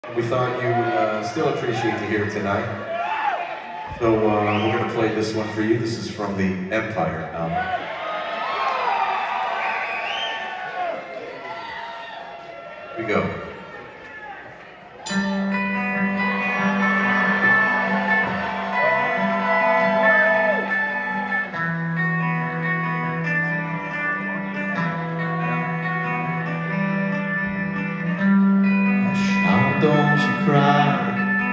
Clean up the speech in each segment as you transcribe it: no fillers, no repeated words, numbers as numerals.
We thought you still appreciate to hear it tonight. So we're going to play this one for you. This is from the Empire album. Here we go. Don't you cry,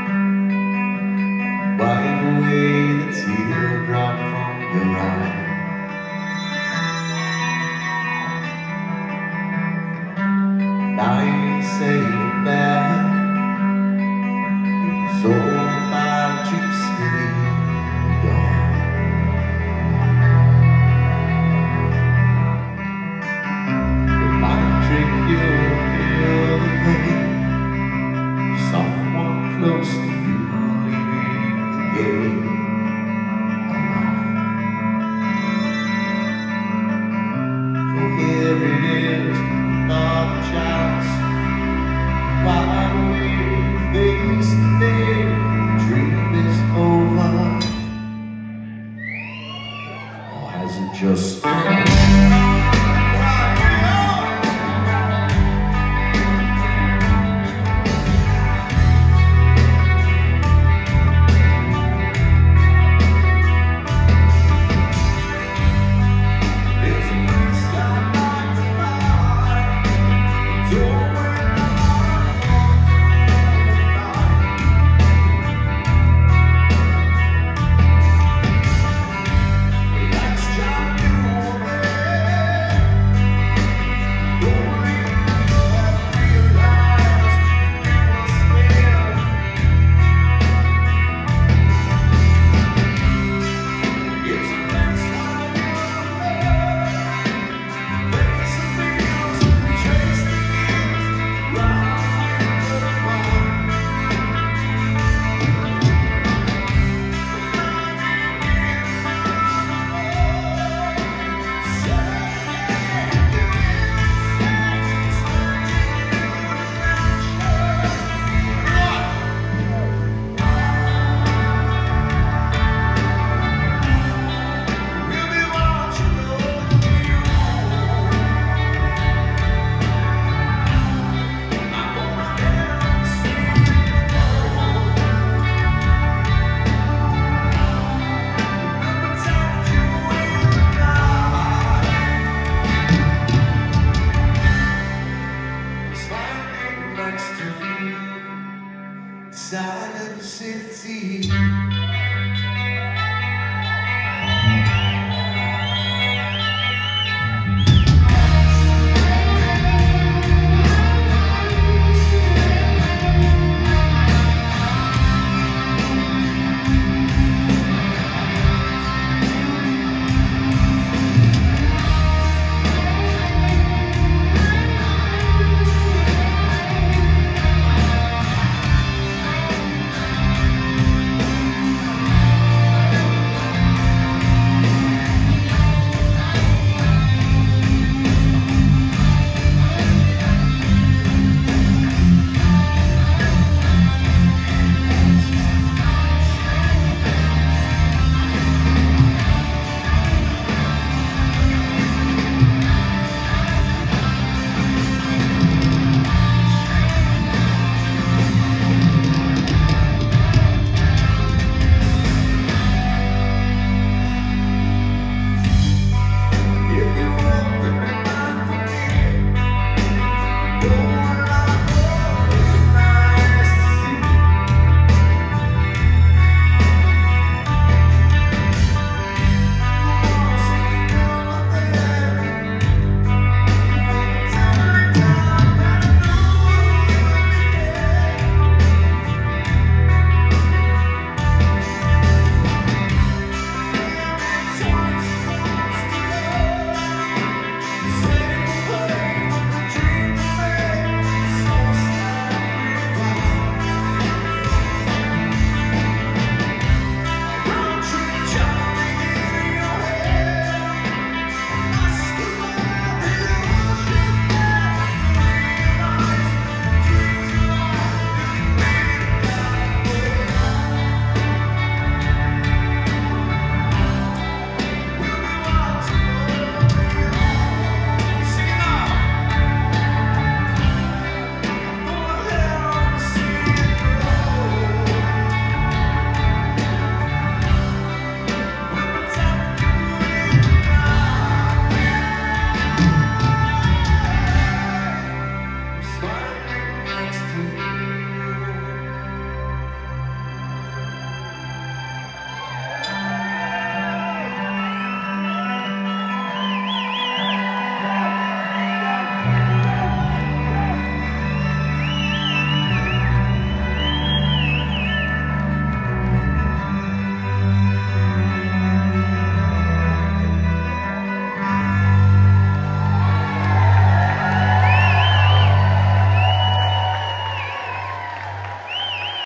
wipe away the teardrop from your eye. Now you say you're bad, it was all about you speaking gone. It might trick you to feel the pain. Someone close to you leaving the game alone. So here it is, another chance. While we face the day, the dream is over. Or has it just silent city?